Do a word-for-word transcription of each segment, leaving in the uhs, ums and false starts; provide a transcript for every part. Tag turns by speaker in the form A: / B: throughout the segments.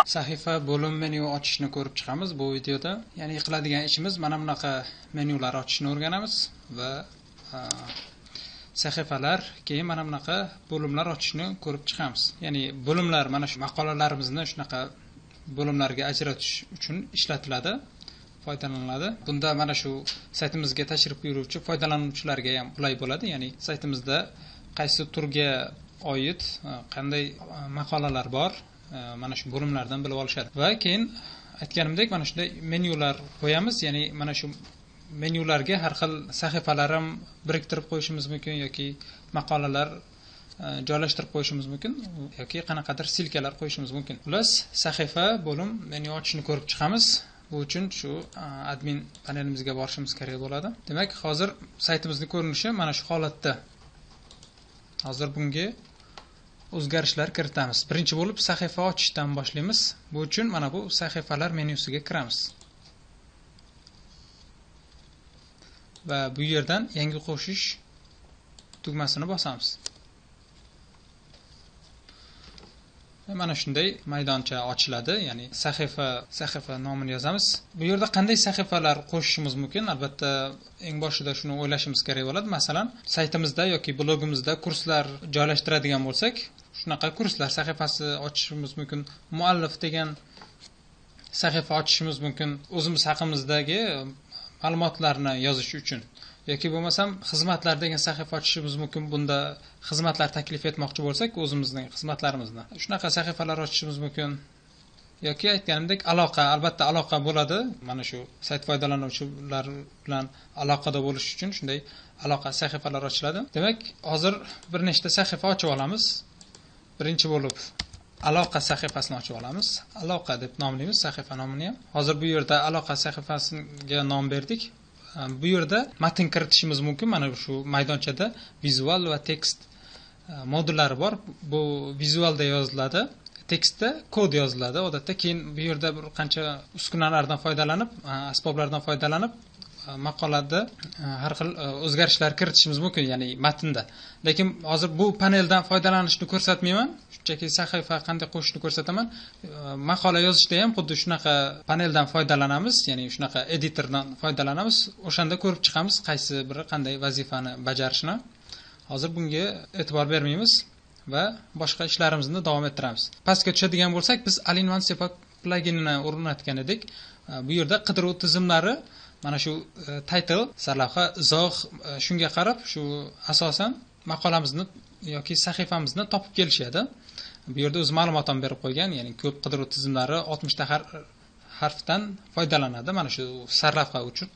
A: sahifa bo'lim menyu ochishni ko'rib chiqamiz bu videoda. Ya'ni qiladigan ishimiz mana bunaqa menyular ochishni o'rganamiz va sahifalar, keyin mana bunaqa bo'limlar ochishni ko'rib chiqamiz. Ya'ni bo'limlar mana shu maqolalarimizni shunaqa bo'limlarga ajratish uchun ishlatiladi, foydalaniladi. Bunda mana shu saytimizga tashrif buyuruvchi foydalanuvchilarga ham qulay bo'ladi. Ya'ni saytimizda qaysi turga oid qanday maqolalar bor, mana shu bo'limlardan bilib olishadi. Va keyin aytganimdek mana shunday menyular qo'yamiz. Ya'ni mana shu menyularga har xil sahifalar ham biriktirib qo'yishimiz mumkin yoki maqolalar joylashtirib qo'yishimiz mumkin yoki qanaqadir silkalar qo'yishimiz mumkin. Xullas, sahifa, bo'lim, menyu ochishni ko'rib chiqamiz. Bu uchun shu admin panelimizga borishimiz kerak bo'ladi. Demak, hozir saytimizning ko'rinishi mana shu holatda. Hozir bunga o'zgarishlar kiritamiz. Birinchi bo'lib sahifa ochishdan boshlaymiz. Bu uchun mana bu sahifalar menyusiga kiramiz. Va bu yerdan yangi qo'shish tugmasini bosamiz. Mana shunday maydoncha ochiladi, ya'ni sahifa, sahifa nomini yozamiz. Bu yerda qanday sahifalar qo'shishimiz mumkin? Albatta, eng boshida shuni o'ylashimiz kerak bo'ladi. Masalan, saytimizda yoki blogimizda kurslar joylashtiradigan bo'lsak, shunaqa kurslar sahifasi ochishimiz mumkin. Muallif degan sahifa ochishimiz mumkin. O'zimiz haqimizdagi ma'lumotlarni yozish uchun. Yoki bo'lmasam xizmatlar degan sahifa ochishimiz mumkin. Bunda xizmatlar taklif etmoqchi bo'lsak, o'zimizning xizmatlarimizni. Shunaqa sahifalar ochishimiz mumkin. Yoki aytganimdek aloqa, albatta aloqa bo'ladi. Mana shu sayt foydalanuvchilar bilan aloqada bo'lish uchun shunday aloqa sahifalar ochiladi. Demak, hozir bir nechta sahifa ochib olamiz. Birinchi bo'lib aloqa sahifasini ochib olamiz. Aloqa deb nomlaymiz sahifa nomini ham. Hozir bu yerda aloqa sahifasiga nom berdik. Bu yerda matn kiritishimiz mumkin. Mana shu maydonchada vizual va tekst modullari bor. Bu vizualda yoziladi, tekstda kod yoziladi odatda. Keyin bu yerda bir qancha uskunalardan foydalanib, asboblardan foydalanib maqolada har xil o'zgarishlar kiritishimiz mumkin, ya'ni matnda. Lekin hozir bu paneldan foydalanishni ko'rsatmayman. Shunchaki sahifa qanday qo'shishni ko'rsataman. Maqola yozishda ham xuddi shunaqa paneldan foydalanamiz, ya'ni shunaqa editordan foydalanamiz. O'shanda ko'rib chiqamiz qaysi biri qanday vazifani bajarishini. Hozir bunga e'tibor bermaymiz va boshqa ishlarimizni davom ettiramiz. Pastga tushadigan bo'lsak, biz All-in-One Sepak pluginini o'rnatgan edik. Bu yerda qidiruv tizimlari mana shu title, sarlavha, izoh, shunga qarab shu asosan maqolamizni yoki sahifamizni topib kelishadi. Bu yerda o'z ma'lumotini berib qo'ygan, ya'ni ko'p qidiruv tizimlari oltmishta harfdan foydalanadi mana shu sarlavha uchun.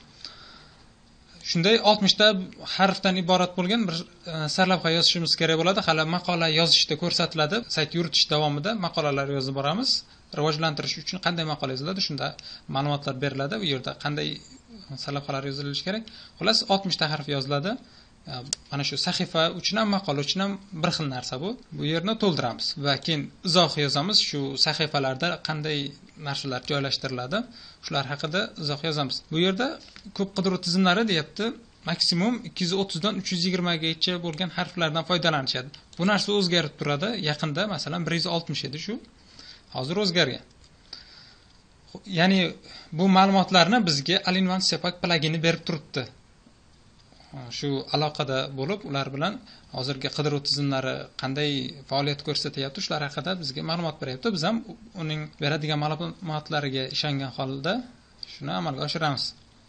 A: Shunday oltmishta harfdan iborat bo'lgan bir sarlavha yozishimiz kerak bo'ladi. Hali maqola yozishda ko'rsatiladi. Sayt yuritish davomida maqolalar yozib boramiz. Rivojlantirish uchun qanday maqola yoziladi, shunda ma'lumotlar beriladi. Bu yerda qanday sarlavhalar yozilishi kerak. Xullas, oltmishta harf yoziladi. Mana shu sahifa uchun ham maqola uchun ham bir xil narsa bu. Bu yerni to'ldiramiz va keyin izoh yozamiz. Shu sahifalarda qanday narsalar joylashtiriladi, shular haqida izoh yozamiz. Bu yerda ko'p qidiruv tizimlari deyapti, maksimum ikki yuz o'ttiz dan uch yuz yigirma gacha bo'lgan harflardan foydalanishadi. Bu narsa o'zgarib turadi. Yaqinda masalan bir yuz oltmish edi shu. Hozir o'zgargan. Ya'ni bu ma'lumotlarni bizga All-in-One Sepak plugini berib turibdi. Shu aloqada bo'lib, ular bilan hozirgi qidiruv tizimlari qanday faoliyat ko'rsatyapti, shular haqida bizga ma'lumot beryapti. Biz ham uning beradigan ma'lumotlariga ishongan holda shuni amalga oshiramiz.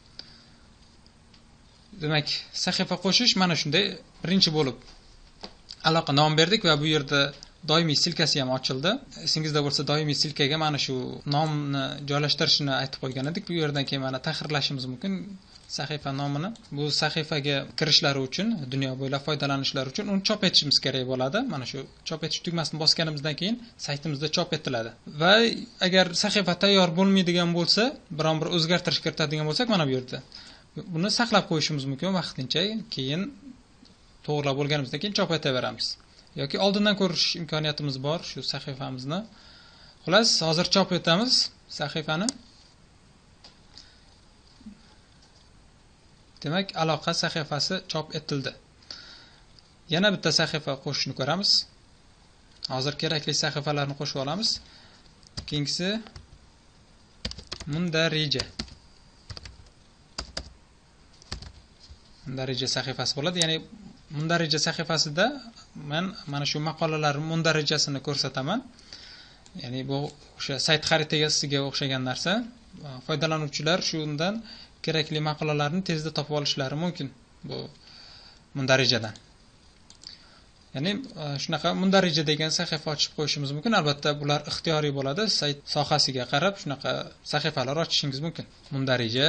A: Demak, sahifa qo'shish mana shunday birinchi bo'lib aloqa nom berdik va bu yerda doimiy silkasi ham ochildi. Esingizda bo'lsa, doimiy silkaga mana shu nomni joylashtirishni aytib qo'ygan edik. Bu yerdan keyin mana tahrirlashimiz mumkin sahifa nomini. Bu sahifaga kirishlari uchun, dunyo bo'ylab foydalanishlari uchun uni chop etishimiz kerak bo'ladi. Mana shu chop etish tugmasini bosganimizdan keyin saytimizda chop etiladi. Va agar sahifa tayyor bo'lmaydigan bo'lsa, biron bir o'zgartirish kiritadigan bo'lsak, mana bu yerda buni saqlab qo'yishimiz mumkin vaqtincha, keyin to'g'rilab bo'lganimizdan keyin chop etaveramiz. Yoki oldindan ko'rish imkoniyatimiz bor shu sahifamizni. Xullas, hozir chop etamiz sahifani. Demak, aloqa sahifasi chop etildi. Yana bitta sahifa qo'shishni ko'ramiz. Hozir kerakli sahifalarni qo'shib olamiz. keyingisi mundarija. Mundarija sahifasi bo'ladi. Ya'ni mundarija sahifasida men mana shu maqolalar mundarijasini ko'rsataman. Ya'ni bu o'sha sayt xaritasiga o'xshagan narsa. Foydalanuvchilar shundan kerakli maqolalarni tezda topib olishlari mumkin bu mundarijadan. Ya'ni shunaqa mundarija degan sahifa ochib qo'yishimiz mumkin. Albatta bular ixtiyoriy bo'ladi. Sayt sohasiga qarab shunaqa sahifalar ochishingiz mumkin. Mundarija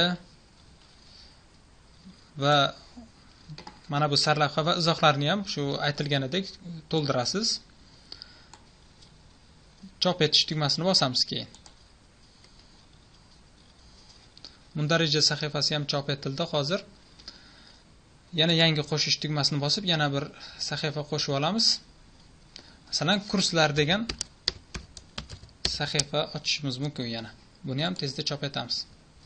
A: va mana bu sarlavha va izohlarni ham shu aytilganidek to'ldirasiz. Chop etish tugmasini bosamiz keyin. Mundarija sahifasi ham chop etildi hozir. Yana yangi qo'shish tugmasini bosib, yana bir sahifa qo'shib olamiz. Masalan, kurslar degan sahifa ochishimiz mumkin yana. Buni ham tezda chop etamiz.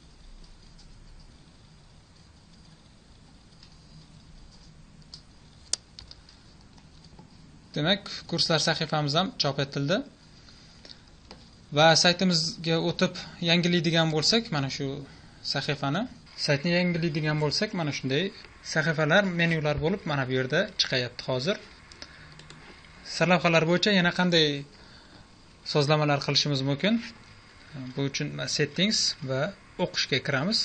A: Demak, kurslar sahifamiz ham chop etildi. Va saytimizga o'tib yangilaydigan bo'lsak, mana shu sahifani saytni yangilaydigan bo'lsak, mana shunday sahifalar, menyular bo'lib mana bu yerda chiqayapti hozir. Sarlavhalar bo'yicha yana qanday sozlamalar qilishimiz mumkin? Bu uchun settings va o'qishga kiramiz.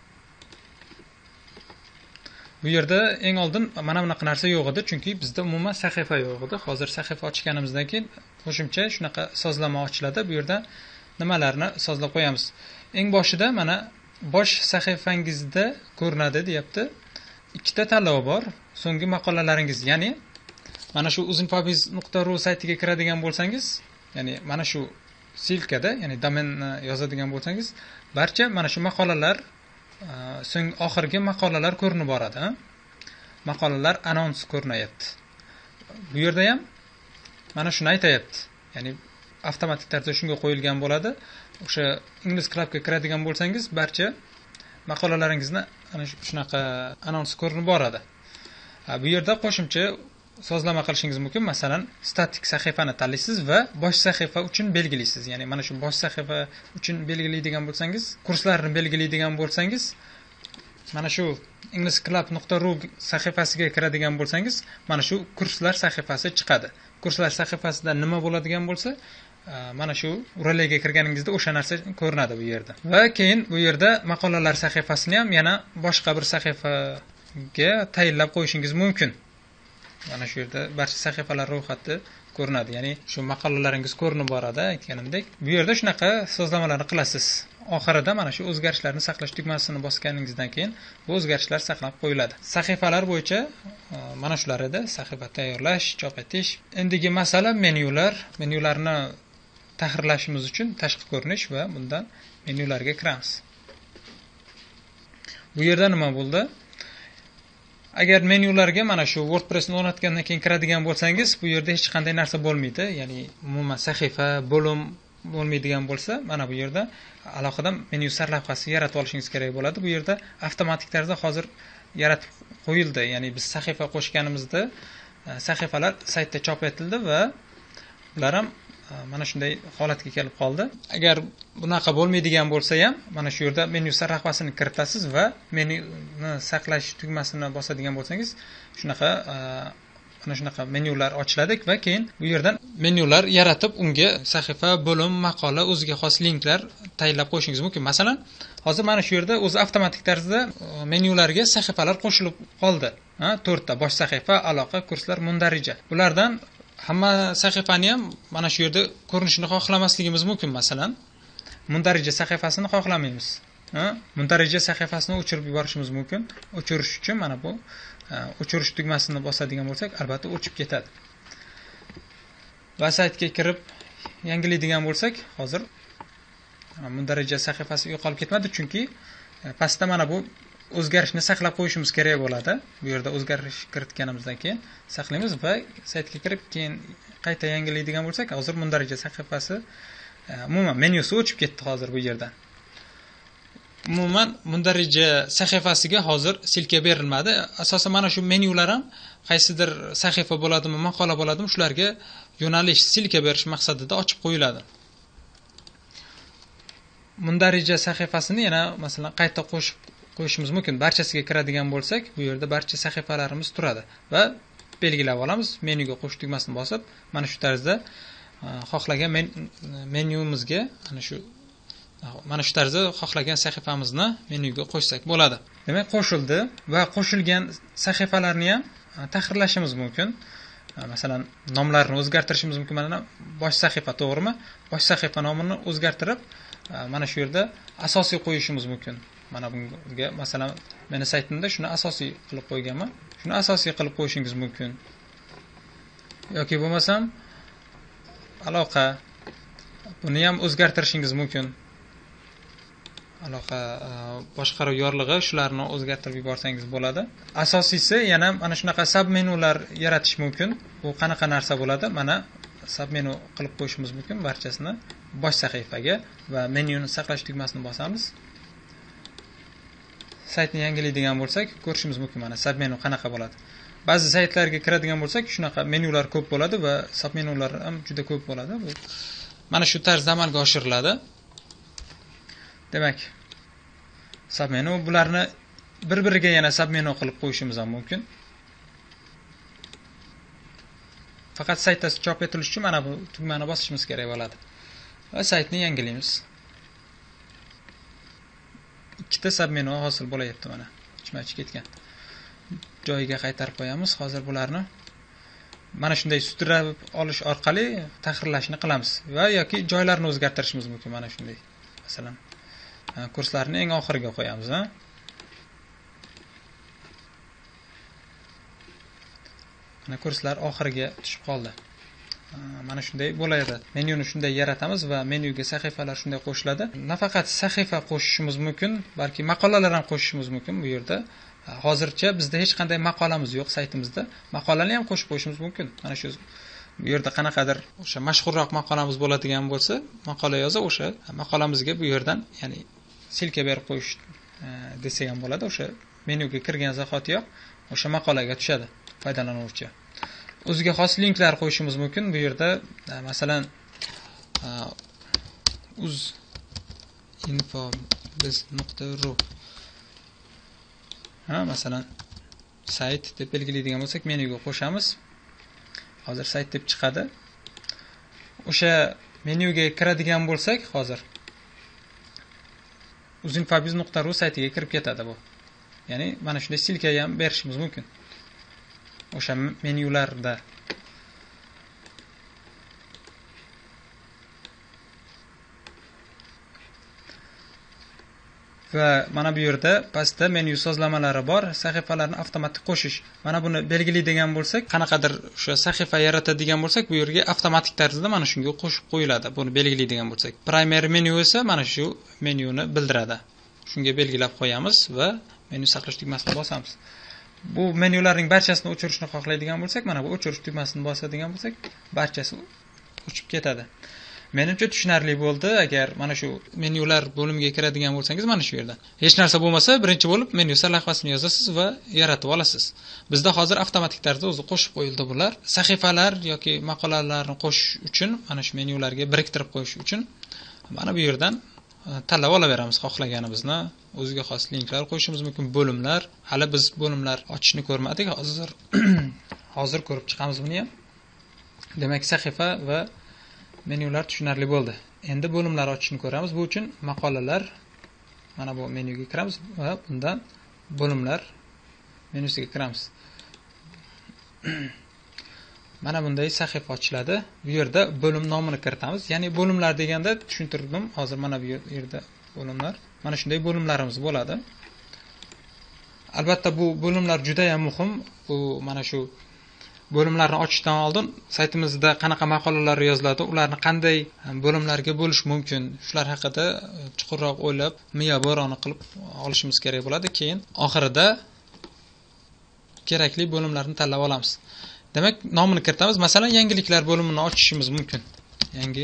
A: Bu yerda eng oldin mana bunaqa narsa yo'q edi, chunki bizda umuman sahifa yo'q edi. Hozir sahifa ochganimizdan keyin qo'shimcha shunaqa sozlama ochiladi. Bu yerda nimalarni sozlab qo'yamiz. Eng boshida mana bosh sahifangizda ko'rinadi deyapti. Ikkita tanlov bor. So'nggi maqolalaringiz, ya'ni mana shu uzinpobiz nuqta ru saytiga kiradigan bo'lsangiz, ya'ni mana shu silkada, ya'ni domenni yozadigan bo'lsangiz, barcha mana shu maqolalar so'ng oxirgi maqolalar ko'rinib boradi. Maqolalar anons ko'rinayapti. Bu yerda ham mana shuni aytayapti. Ya'ni avtomatik tarzda shunga qo'yilgan bo'ladi. O'sha Ingliz Clubga kiradigan bo'lsangiz, barcha maqolalaringizni ana shunaqa anons ko'rinib boradi. Bu yerda qo'shimcha sozlama qilishingiz mumkin. Masalan, statik sahifani tanlaysiz va bosh sahifa uchun belgilaysiz. Ya'ni mana shu bosh sahifa uchun belgilaydigan bo'lsangiz, kurslarni belgilaydigan bo'lsangiz, mana shu ingliz club nuqta ru sahifasiga kiradigan bo'lsangiz, mana shu kurslar sahifasi chiqadi. Kurslar sahifasida nima bo'ladigan bo'lsa, mana shu U R L ga kirganingizda o'sha narsa ko'rinadi bu yerda. Va keyin bu yerda maqolalar sahifasini ham yana boshqa bir sahifaga tayinlab qo'yishingiz mumkin. Mana shu yerda barcha sahifalar ro'yxati ko'rinadi. Ya'ni shu maqolalaringiz ko'rinib boradi, aytganimdek. Bu yerda shunaqa sozlamalarni qilasiz. Oxirida mana shu o'zgarishlarni saqlash tugmasini bosganingizdan keyin bu o'zgarishlar saqlab qo'yiladi. Sahifalar bo'yicha mana shular edi. Sahifa tayyorlash, chop etish. Endigi masala menyular. Menyularni tahrirlashimiz uchun tashqi ko'rinish va bundan menyularga kiramiz. Bu yerda nima bo'ldi? Agar menyularga mana shu WordPressni o'rnatgandan keyin kiradigan bo'lsangiz, bu yerda hech qanday narsa bo'lmaydi. Ya'ni umuman sahifa, bo'lim bo'lmaydigan bo'lsa, mana bu yerda alohida menyu sarlavhasi yaratib olishingiz kerak bo'ladi. Bu yerda avtomatik tarzda hozir yaratib qo'yildi. Ya'ni biz sahifa qo'shganimizda sahifalar saytda chop etildi va ular ham mana shunday holatga kelib qoldi. Agar bunaqa bo'lmaydigan bo'lsa ham, mana shu yerda menyu sarlavhasini kiritasiz va menyuni saqlash tugmasini bosadigan bo'lsangiz, shunaqa mana shunaqa menyular ochiladi va keyin bu yerdan menyular yaratib, unga sahifa, bo'lim, maqola, o'ziga xos linklar tayinlab qo'yishingiz mumkin. Masalan, hozir mana shu yerda o'zi avtomatik tarzda menyularga sahifalar qo'shilib qoldi. Ha, to'rtta bosh sahifa, aloqa, kurslar, mundarija. Bulardan hamma sahifani ham mana shu yerda ko'rinishini xohlamasligimiz mumkin. Masalan, mundarija sahifasini xohlamaymiz. Ha, mundarija sahifasini o'chirib yuborishimiz mumkin. O'chirish uchun mana bu o'chirish tugmasini bosadigan bo'lsak, albatta o'chib ketadi. Va saytga kirib yangilaydigan bo'lsak, hozir mundarija sahifasi yo'qolib ketmadi, chunki pastda mana bu o'zgarishni saqlab qo'yishimiz kerak bo'ladi. Bu yerda o'zgarish kiritganimizdan keyin saqlaymiz va saytga kirib keyin qayta yangilaydigan bo'lsak, hozir mundarija sahifasi umuman menyusi o'chib ketdi hozir bu yerdan. Umuman mundarija sahifasiga hozir silka berilmadi. Asosan mana shu menyular ham qaysidir sahifa bo'ladimi, maqola bo'ladimi, shularga yo'nalish, silka berish maqsadida ochib qo'yiladi. mundarija sahifasini yana masalan qayta qo'shib qo'yishimiz mumkin. Barchasiga kiradigan bo'lsak, bu yerda barcha sahifalarimiz turadi va belgilab olamiz. Menyuga qo'sh tugmasini bosib, mana shu tarzda xohlagan men, menyumizga ana shu mana shu tarzda xohlagan sahifamizni menyuga qo'shsak bo'ladi. Demak, qo'shildi va qo'shilgan sahifalarni ham tahrirlashimiz mumkin. Masalan, nomlarini o'zgartirishimiz mumkin. Mana bosh sahifa, to'g'rimi? Bosh sahifa nomini o'zgartirib, mana shu yerda asosiy qo'yishimiz mumkin. Mana bunga masalan meni saytimda shuni asosiy qilib qo'yganman. Shuni asosiy qilib qo'yishingiz mumkin. Yoki bo'lmasam aloqa, buni ham o'zgartirishingiz mumkin. Aloqa boshqaruv yorlig'i, shularni o'zgartirib yuborsangiz bo'ladi. Asosiysi yana mana shunaqa submenular yaratish mumkin. Bu qanaqa narsa bo'ladi? Mana submenu qilib qo'yishimiz mumkin barchasini bosh sahifaga va menyuni saqlash tugmasini bosamiz. Saytni yangilaydigan bo'lsak, ko'rishimiz mumkin mana submenu qanaqa bo'ladi. Ba'zi saytlarga kiradigan bo'lsak, shunaqa menyular ko'p bo'ladi va submenular ham juda ko'p bo'ladi. Bu mana shu tarzda amalga oshiriladi. Demak, submenu bularni bir-biriga yana submenu qilib qo'yishimiz ham mumkin. Faqat saytda chop etilishi uchun mana bu tugmani bosishimiz kerak bo'ladi. Va saytni yangilaymiz. Ikkita submenu hosil bo'layapti mana. Ichma-ich ketgan. Joyiga qaytarib qo'yamiz. Hozir bularni mana shunday sudrab olish orqali tahrirlashni qilamiz va yoki joylarini o'zgartirishimiz mumkin mana shunday. Masalan, kurslarni eng oxiriga qo'yamiz, ha? Mana kurslar oxiriga tushib qoldi. Mana shunday bo'ladi. Menyuni shunday yaratamiz va menyuga sahifalar shunday qo'shiladi. Nafaqat sahifa qo'shishimiz mumkin, balki maqolalar ham qo'shishimiz mumkin bu yerda. Hozircha bizda hech qanday maqolamiz yo'q saytimizda. Maqolani ham qo'shib qo'yishimiz mumkin. Mana shu bu yerda qanaqadir o'sha mashhurroq maqolamiz bo'ladigan bo'lsa, maqola yozib o'sha maqolamizga bu yerdan, ya'ni silka berib qo'yish desak ham bo'ladi. O'sha menyuga kirgan zahotiyoq o'sha maqolaga tushadi foydalanuvchi. O'ziga xos linklar qo'yishimiz mumkin. Bu yerda masalan uz info biz nuqta ru ha, masalan sayt deb belgilaydigan bo'lsak, menyuga qo'shamiz. Hozir sayt deb chiqadi. O'sha menyuga kiradigan bo'lsak, hozir uzinfobiz nuqta ru saytiga kirib ketadi bu. Ya'ni mana shunday silka ham berishimiz mumkin. O'sha menyularda va mana bu yerda pastda menyu sozlamalari bor, sahifalarni avtomatik qo'shish. Mana buni belgilaydigan bo'lsak, qanaqadir o'sha sahifa yaratadigan bo'lsak, bu yerga avtomatik tarzda mana shunga qo'shib qo'yiladi. Buni belgilaydigan bo'lsak, primary menu esa mana shu menyuni bildiradi. Shunga belgilab qo'yamiz va menyu saqlash tugmasini bosamiz. Bu menyularning barchasini o'chirishni xohlaydigan bo'lsak, mana bu o'chirish tugmasini bosadigan bo'lsak, barchasi o'chib ketadi. Menimcha tushunarli bo'ldi. Agar mana shu menyular bo'limiga kiradigan bo'lsangiz, mana shu yerda hech narsa bo'lmasa, birinchi bo'lib menyu sarlavhasini yozasiz va yaratib olasiz. Bizda hozir avtomatik tarzda o'zi qo'shib qo'yildi bular. Sahifalar yoki maqolalarni qo'shish uchun, mana shu menyularga biriktirib qo'yish uchun mana bu yerdan tanlab olaveramiz xohlaganimizni. O'ziga xos linklar qo'yishimiz mumkin, bo'limlar. Hali biz bo'limlar ochishni ko'rmadik. Hozir hozir ko'rib chiqamiz buni ham. Demak, sahifa va menyular tushunarli bo'ldi. Endi bo'limlar ochishni ko'ramiz. Bu uchun maqolalar, mana bu menyuga kiramiz va bundan bo'limlar menyusiga kiramiz. Mana bunday sahifa ochiladi. Bu yerda bo'lim nomini kiritamiz. Ya'ni bo'limlar deganda tushuntirdim. Hozir mana bu yerda bo'limlar. Mana shunday bo'limlarimiz bo'ladi. Albatta bu bo'limlar juda ham muhim. Bu mana shu bo'limlarni ochishdan oldin saytimizda qanaqa maqolalar yoziladi, ularni qanday bo'limlarga bo'lish mumkin, shular haqida chuqurroq o'ylab, miya bo'roni qilib olishimiz kerak bo'ladi. Keyin oxirida kerakli bo'limlarni tanlab olamiz. Demak, nomini kiritamiz. Masalan, yangiliklar bo'limini ochishimiz mumkin. Yangi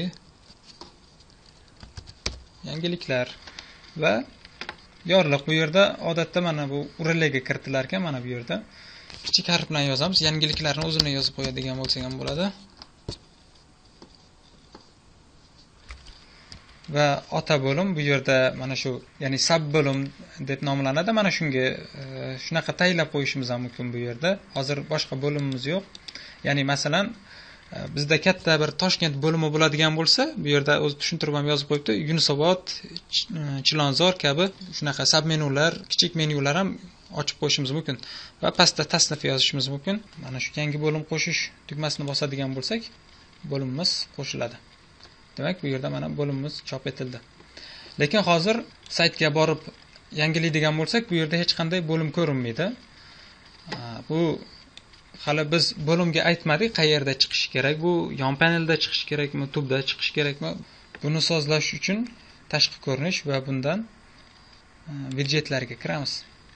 A: yangiliklar va yorliq. Bu yerda odatda mana bu urlga kiritilar ekan, mana bu yerda kichik harf bilan yozamiz. Yangiliklarni o'zini yozib qo'yadigan bo'lsak ham bo'ladi. va ota bo'lim bu yerda mana shu, ya'ni sub bo'lim deb nomlanadi. Mana shunga shunaqa tayinlab qo'yishimiz ham mumkin bu yerda. Hozir boshqa bo'limimiz yo'q. Ya'ni masalan, bizda katta bir Toshkent bo'limi bo'ladigan bo'lsa, bu yerda o'zi tushuntirib ham yozib qo'yibdi. Yunusobod, Chilonzor kabi shunaqa sub menular, kichik menyular ham ochib qo'yishimiz mumkin va pastda tasnif yozishimiz mumkin. Mana shu yangi bo'lim qo'shish tugmasini bosadigan bo'lsak, bo'limimiz qo'shiladi. Demak, bu yerda mana bo'limimiz chop etildi. Lekin hozir saytga borib yangilaydigan bo'lsak, bu yerda hech qanday bo'lim ko'rinmaydi. Bu hali biz bo'limga aytmadik, qayerda chiqish kerak. Bu yon panelda chiqish kerakmi, tubda chiqish kerakmi? Buni sozlash uchun tashqi ko'rinish va bundan widjetlarga kiramiz.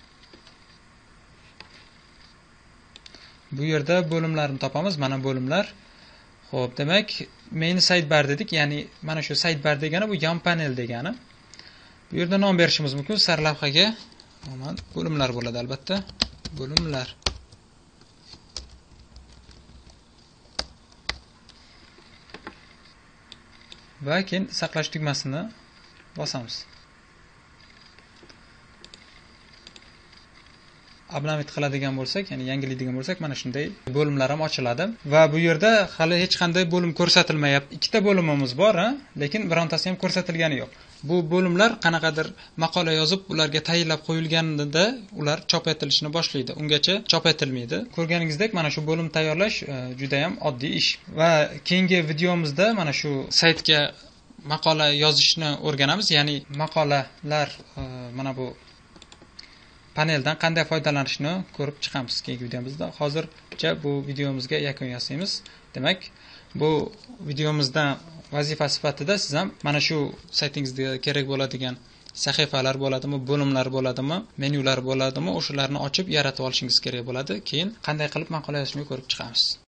A: Bu yerda bo'limlarni topamiz. Mana bo'limlar. Xo'p, demak, main sidebar dedik. Ya'ni mana shu sidebar degani bu yon panel degani. Bu yerda nom berishimiz mumkin. Sarlavhaga umuman bo'limlar bo'ladi albatta. Bo'limlar. Va keyin saqlash tugmasini bosamiz. Ablamit qiladigan bo'lsak, ya'ni yangilaydigan bo'lsak, mana shunday bo'limlar ham ochiladi va bu yerda hali hech qanday bo'lim ko'rsatilmayapti. Ikkita bo'limimiz bor, ha, lekin birontasi ham ko'rsatilgani yo'q. Bu bo'limlar qanaqadir maqola yozib, ularga tayinlab qo'yilganida ular chop etilishni boshlaydi. Ungacha chop etilmaydi. Ko'rganingizdek, mana shu bo'lim tayyorlash juda ham oddiy ish. Va keyingi videomizda mana shu saytga maqola yozishni o'rganamiz, ya'ni maqolalar mana bu paneldan qanday foydalanishni ko'rib chiqamiz keyingi videomizda. Hozircha bu videomizga yakun yasaymiz. Demak, bu videomizdan vazifa sifatida siz ham mana shu saytingizda kerak bo'ladigan sahifalar bo'ladimi, bo'limlar bo'ladimi, menyular bo'ladimi, o'shalarni ochib yaratib olishingiz kerak bo'ladi. Keyin qanday qilib maqola yozishni ko'rib chiqamiz.